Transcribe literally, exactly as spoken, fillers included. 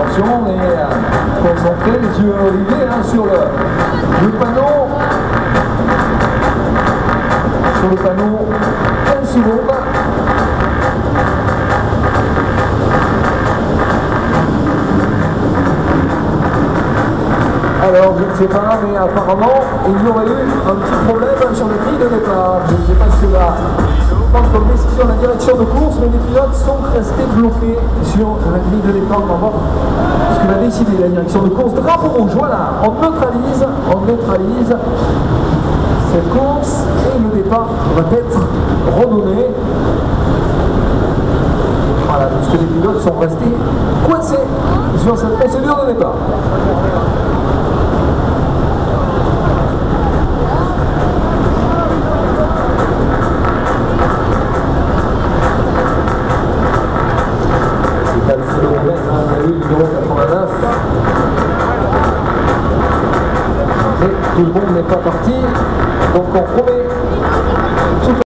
attention, on est euh, concentré, les yeux rivés hein, sur le, le panneau. Sur le panneau, quinze secondes. Alors, je ne sais pas, mais apparemment, il y aurait eu un petit problème sur les grilles de départ. Je ne sais pas si là, prendre comme décision la direction de course, mais les pilotes sont restés bloqués sur la grille de départ. On va voir ce que va décider la direction de course. Drapeau rouge, voilà, on neutralise, on neutralise cette course et le départ va être redonné. Voilà, parce que les pilotes sont restés coincés sur cette procédure de départ. quatre-vingt-neuf. Mais tout le monde n'est pas parti, donc on remet